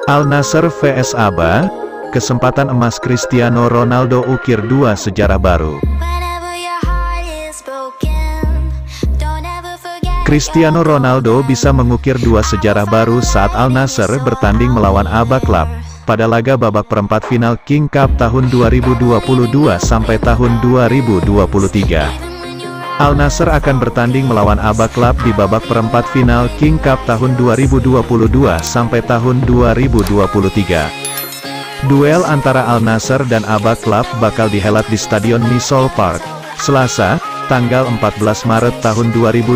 Al Nassr vs Aba, kesempatan emas Cristiano Ronaldo ukir 2 sejarah baru. Cristiano Ronaldo bisa mengukir 2 sejarah baru saat Al Nassr bertanding melawan Aba Club pada laga babak perempat final King Cup tahun 2022 sampai tahun 2023. Al Nassr akan bertanding melawan Aba Club di babak perempat final King Cup tahun 2022 sampai tahun 2023. Duel antara Al Nassr dan Aba Club bakal dihelat di Stadion Misol Park, Selasa, tanggal 14 Maret tahun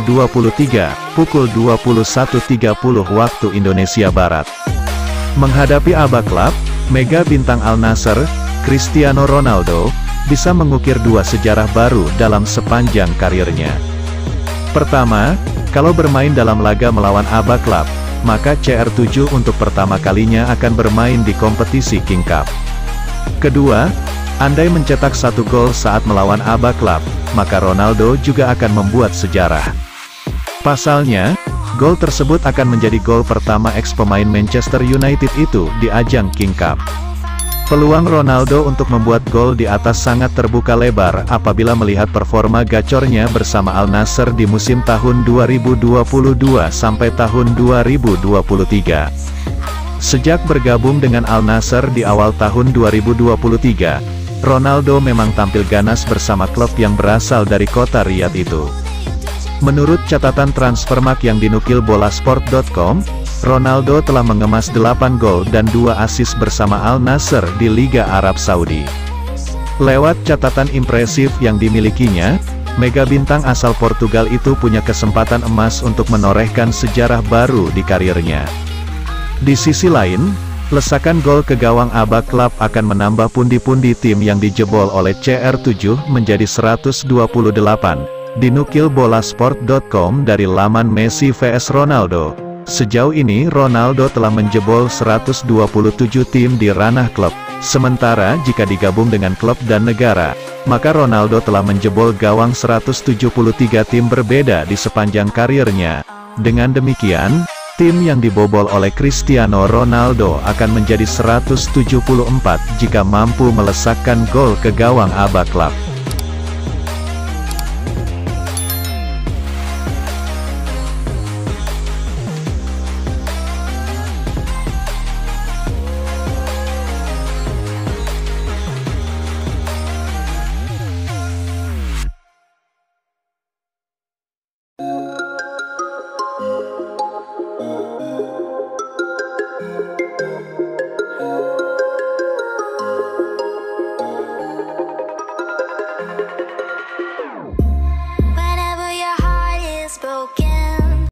2023, pukul 21.30 waktu Indonesia Barat. Menghadapi Aba Club, mega bintang Al Nassr, Cristiano Ronaldo, bisa mengukir 2 sejarah baru dalam sepanjang karirnya. Pertama, kalau bermain dalam laga melawan Aba Club, maka CR7 untuk pertama kalinya akan bermain di kompetisi King Cup. Kedua, andai mencetak 1 gol saat melawan Aba Club, maka Ronaldo juga akan membuat sejarah. Pasalnya, gol tersebut akan menjadi gol pertama ex-pemain Manchester United itu di ajang King Cup. Peluang Ronaldo untuk membuat gol di atas sangat terbuka lebar apabila melihat performa gacornya bersama Al Nassr di musim tahun 2022 sampai tahun 2023. Sejak bergabung dengan Al Nassr di awal tahun 2023, Ronaldo memang tampil ganas bersama klub yang berasal dari kota Riyadh itu. Menurut catatan Transfermarkt yang dinukil bolasport.com, Ronaldo telah mengemas 8 gol dan 2 assist bersama Al Nassr di Liga Arab Saudi. Lewat catatan impresif yang dimilikinya, mega bintang asal Portugal itu punya kesempatan emas untuk menorehkan sejarah baru di karirnya. Di sisi lain, lesakan gol ke gawang Aba Club akan menambah pundi-pundi tim yang dijebol oleh CR7 menjadi 128. Dinukil bolasport.com dari laman Messi vs Ronaldo. Sejauh ini Ronaldo telah menjebol 127 tim di ranah klub. Sementara jika digabung dengan klub dan negara, maka Ronaldo telah menjebol gawang 173 tim berbeda di sepanjang karirnya. Dengan demikian, tim yang dibobol oleh Cristiano Ronaldo akan menjadi 174 jika mampu melesakkan gol ke gawang Aba Club.